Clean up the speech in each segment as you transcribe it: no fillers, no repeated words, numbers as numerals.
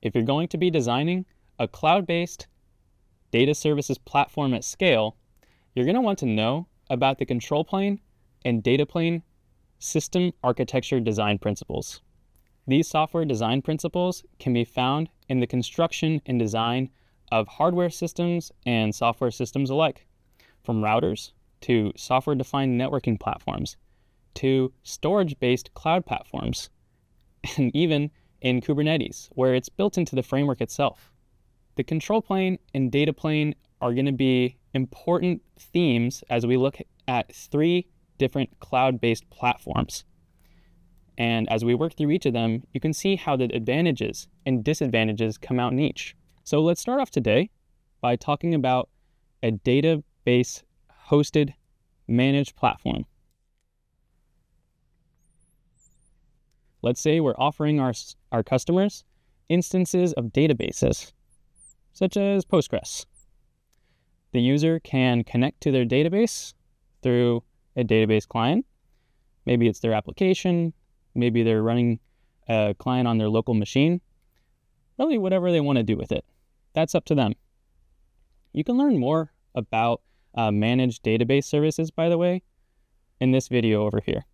If you're going to be designing a cloud-based data services platform at scale, you're going to want to know about the control plane and data plane system architecture design principles. These software design principles can be found in the construction and design of hardware systems and software systems alike, from routers to software-defined networking platforms to storage-based cloud platforms, and even in Kubernetes, where it's built into the framework itself. The control plane and data plane are going to be important themes as we look at 3 different cloud-based platforms. And as we work through each of them, you can see how the advantages and disadvantages come out in each. So let's start off today by talking about a database hosted managed platform. Let's say we're offering our customers instances of databases, such as Postgres. The user can connect to their database through a database client. Maybe it's their application, maybe they're running a client on their local machine. Really, whatever they want to do with it. That's up to them. You can learn more about managed database services, by the way, in this video over here.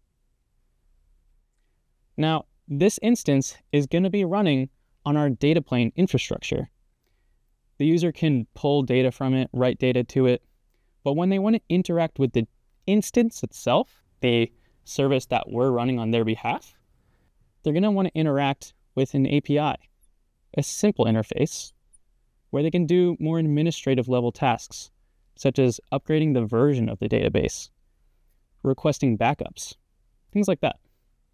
Now, this instance is going to be running on our data plane infrastructure. The user can pull data from it, write data to it, but when they want to interact with the instance itself, the service that we're running on their behalf, they're going to want to interact with an API, a simple interface where they can do more administrative level tasks, such as upgrading the version of the database, requesting backups, things like that.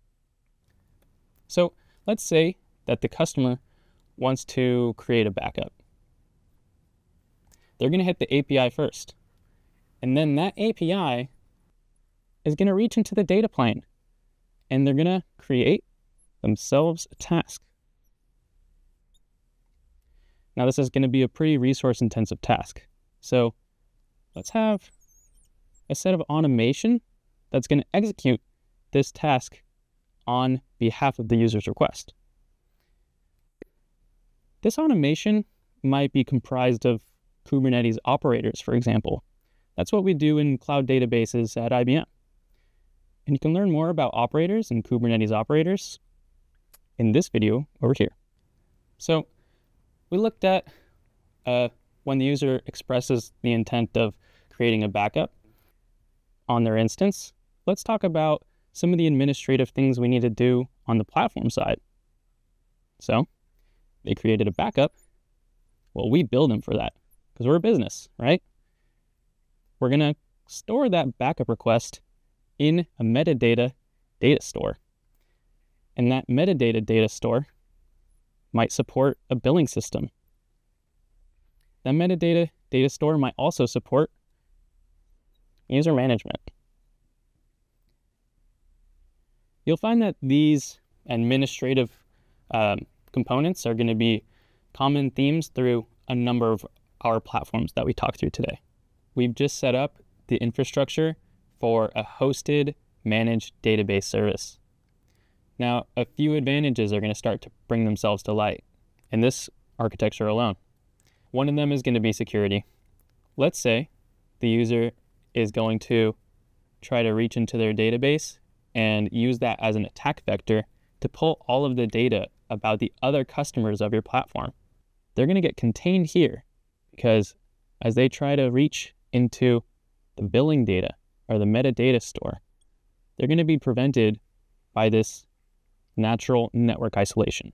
So let's say that the customer wants to create a backup. They're going to hit the API first, and then that API is going to reach into the data plane, and they're going to create themselves a task. Now, this is going to be a pretty resource-intensive task. So let's have a set of automation that's going to execute this task on behalf of the user's request. This automation might be comprised of Kubernetes operators, for example. That's what we do in cloud databases at IBM. And you can learn more about operators and Kubernetes operators in this video over here. So we looked at when the user expresses the intent of creating a backup on their instance. Let's talk about some of the administrative things we need to do on the platform side. So they created a backup. Well, we bill them for that because we're a business, right? We're going to store that backup request in a metadata data store. And that metadata data store might support a billing system. That metadata data store might also support user management. You'll find that these administrative components are going to be common themes through a number of our platforms that we talked through today. We've just set up the infrastructure for a hosted managed database service. Now, a few advantages are going to start to bring themselves to light in this architecture alone. One of them is going to be security. Let's say the user is going to try to reach into their database and use that as an attack vector to pull all of the data about the other customers of your platform. They're going to get contained here because as they try to reach into the billing data or the metadata store, they're going to be prevented by this natural network isolation.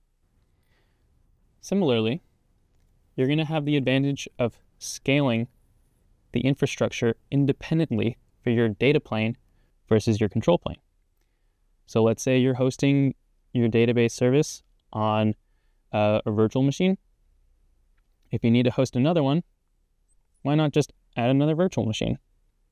Similarly, you're going to have the advantage of scaling the infrastructure independently for your data plane versus your control plane. So let's say you're hosting your database service on a virtual machine. If you need to host another one, why not just add another virtual machine?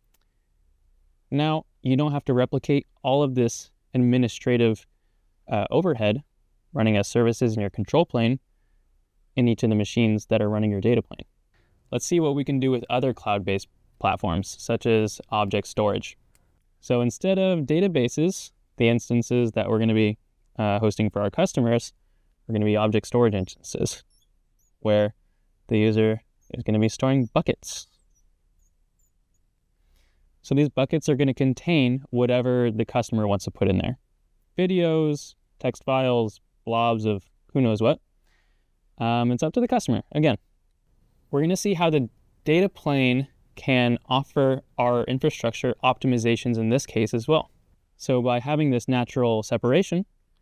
Now, you don't have to replicate all of this administrative overhead running as services in your control plane in each of the machines that are running your data plane. Let's see what we can do with other cloud-based platforms, such as object storage. So instead of databases, the instances that we're going to be hosting for our customers are going to be object storage instances, where the user is going to be storing buckets. So these buckets are going to contain whatever the customer wants to put in there. Videos, text files, blobs of who knows what. It's up to the customer. Again, we're going to see how the data plane can offer our infrastructure optimizations in this case as well. So by having this natural separation,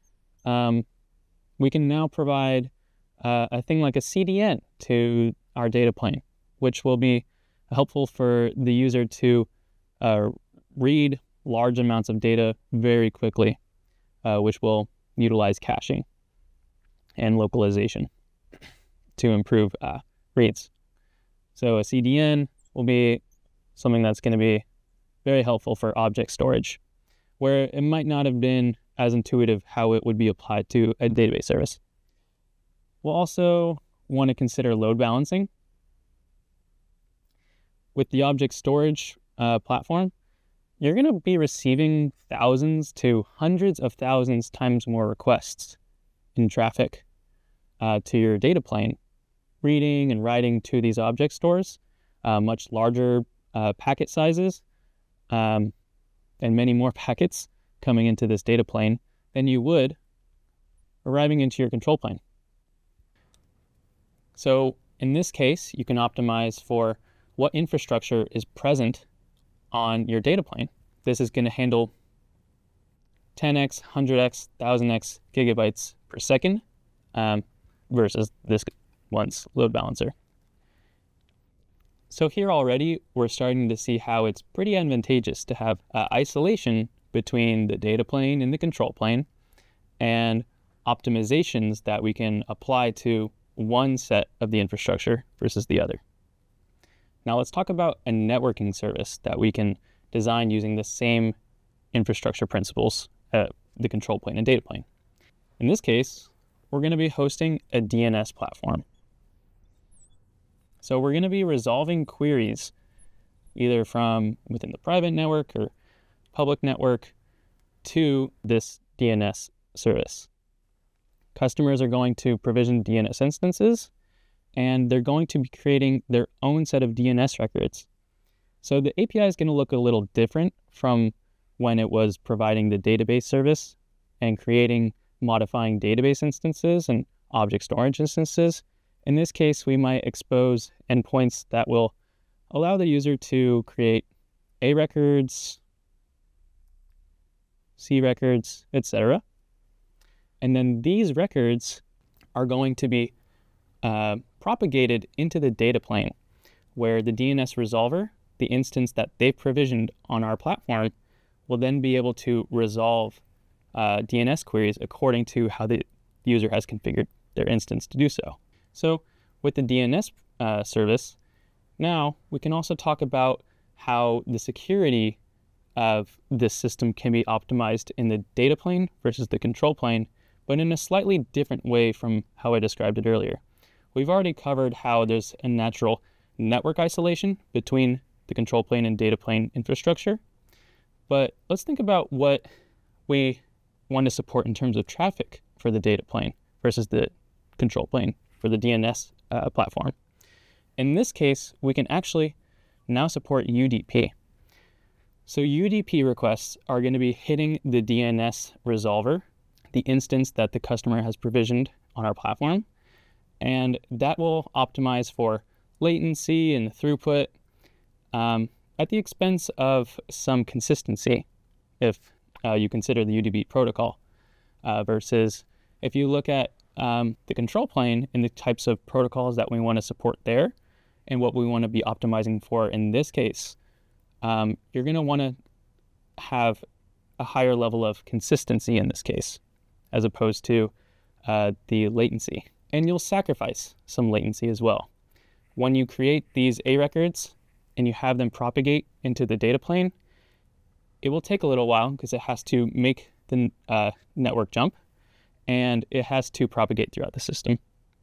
we can now provide a thing like a CDN to our data plane, which will be helpful for the user to read large amounts of data very quickly, which will utilize caching and localization to improve reads. So a CDN will be something that's going to be very helpful for object storage, where it might not have been as intuitive how it would be applied to a database service. We'll also want to consider load balancing. With the object storage platform, you're going to be receiving thousands to hundreds of thousands times more requests in traffic to your data plane, reading and writing to these object stores, much larger packet sizes, and many more packets coming into this data plane than you would arriving into your control plane. So in this case, you can optimize for what infrastructure is present on your data plane. This is going to handle 10x, 100x, 1000x gigabytes per second versus this one's load balancer. So here already, we're starting to see how it's pretty advantageous to have isolation between the data plane and the control plane, and optimizations that we can apply to one set of the infrastructure versus the other. Now let's talk about a networking service that we can design using the same infrastructure principles at the control plane and data plane. In this case, we're going to be hosting a DNS platform. So we're going to be resolving queries either from within the private network or public network to this DNS service. Customers are going to provision DNS instances, and they're going to be creating their own set of DNS records. So the API is going to look a little different from when it was providing the database service and modifying database instances and object storage instances. In this case, we might expose endpoints that will allow the user to create A records, C records, etc. And then these records are going to be propagated into the data plane, where the DNS resolver, the instance that they've provisioned on our platform, will then be able to resolve DNS queries according to how the user has configured their instance to do so. So with the DNS service, now we can also talk about how the security of this system can be optimized in the data plane versus the control plane, but in a slightly different way from how I described it earlier. We've already covered how there's a natural network isolation between the control plane and data plane infrastructure, but let's think about what we want to support in terms of traffic for the data plane versus the control plane for the DNS platform. In this case, we can actually now support UDP. So UDP requests are going to be hitting the DNS resolver, the instance that the customer has provisioned on our platform, and that will optimize for latency and throughput at the expense of some consistency if you consider the UDP protocol versus if you look at the control plane and the types of protocols that we want to support there and what we want to be optimizing for in this case, you're going to want to have a higher level of consistency in this case, as opposed to the latency. And you'll sacrifice some latency as well. When you create these A records and you have them propagate into the data plane, it will take a little while because it has to make the network jump and it has to propagate throughout the system.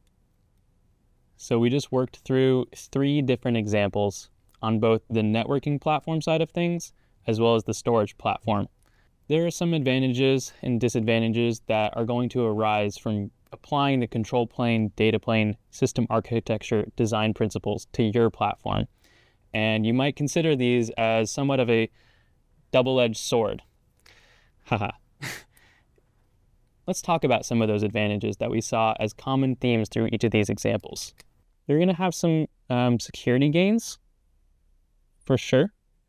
So we just worked through 3 different examples on both the networking platform side of things as well as the storage platform. There are some advantages and disadvantages that are going to arise from applying the control plane, data plane, system architecture, design principles to your platform. And you might consider these as somewhat of a double-edged sword. Haha. Let's talk about some of those advantages that we saw as common themes through each of these examples. You're going to have some security gains, for sure.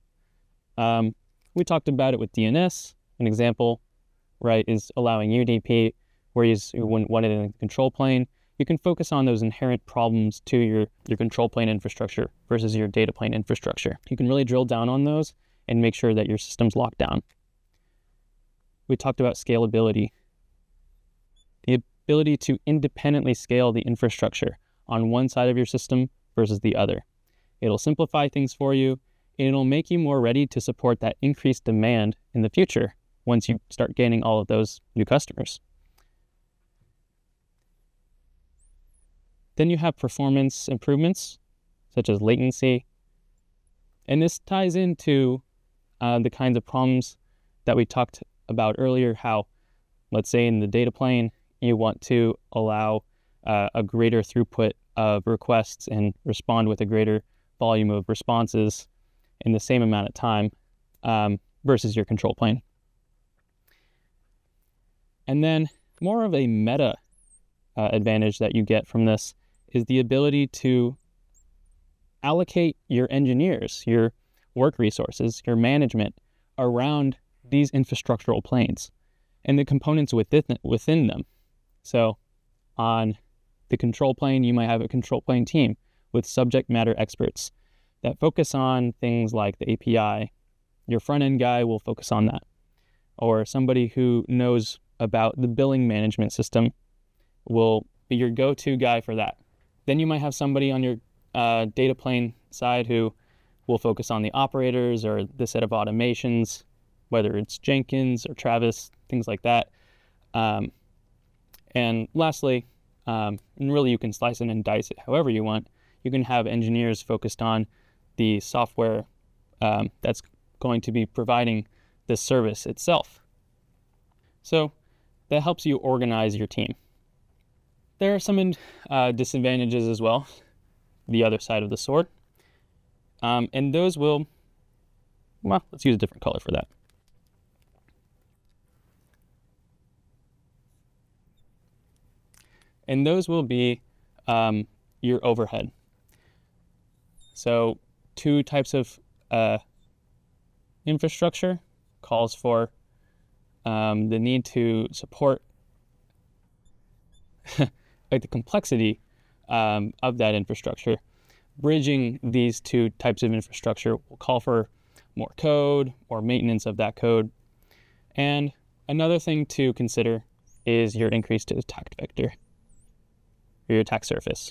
We talked about it with DNS. An example, right, is allowing UDP, where you wouldn't want it in the control plane. You can focus on those inherent problems to your control plane infrastructure versus your data plane infrastructure. You can really drill down on those and make sure that your system's locked down. We talked about scalability. The ability to independently scale the infrastructure on one side of your system versus the other. It'll simplify things for you, and it'll make you more ready to support that increased demand in the future once you start gaining all of those new customers. Then you have performance improvements, such as latency. And this ties into the kinds of problems that we talked about earlier, how, let's say in the data plane, you want to allow a greater throughput of requests and respond with a greater volume of responses in the same amount of time versus your control plane. And then more of a meta advantage that you get from this is the ability to allocate your engineers, your work resources, your management around these infrastructural planes and the components within them. So on the control plane, you might have a control plane team with subject matter experts that focus on things like the API. Your front-end guy will focus on that. Or somebody who knows about the billing management system will be your go-to guy for that. Then you might have somebody on your data plane side who will focus on the operators or the set of automations, whether it's Jenkins or Travis, things like that. And lastly, and really you can slice it and dice it however you want, you can have engineers focused on the software that's going to be providing the service itself. So that helps you organize your team. There are some disadvantages as well, the other side of the sword. And those will, well, let's use a different color for that. And those will be your overhead. So two types of infrastructure calls for the need to support like the complexity of that infrastructure. Bridging these two types of infrastructure will call for more code or maintenance of that code. And another thing to consider is your increased attack vector, or your attack surface.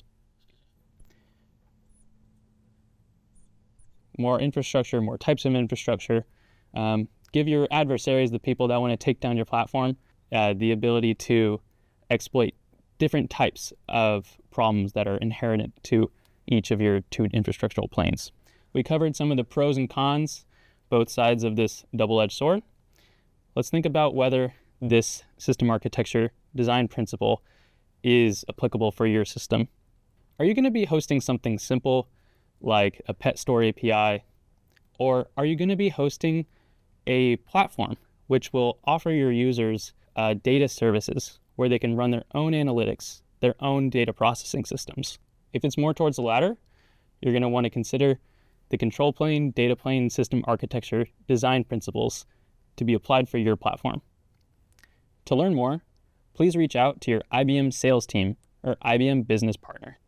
More infrastructure, more types of infrastructure. Give your adversaries, the people that want to take down your platform, the ability to exploit different types of problems that are inherent to each of your two infrastructural planes. We covered some of the pros and cons, both sides of this double-edged sword. Let's think about whether this system architecture design principle is applicable for your system. Are you going to be hosting something simple like a pet store API, or are you going to be hosting a platform which will offer your users data services where they can run their own analytics, their own data processing systems? If it's more towards the latter, you're going to want to consider the control plane, data plane, system architecture design principles to be applied for your platform. To learn more, please reach out to your IBM sales team or IBM business partner.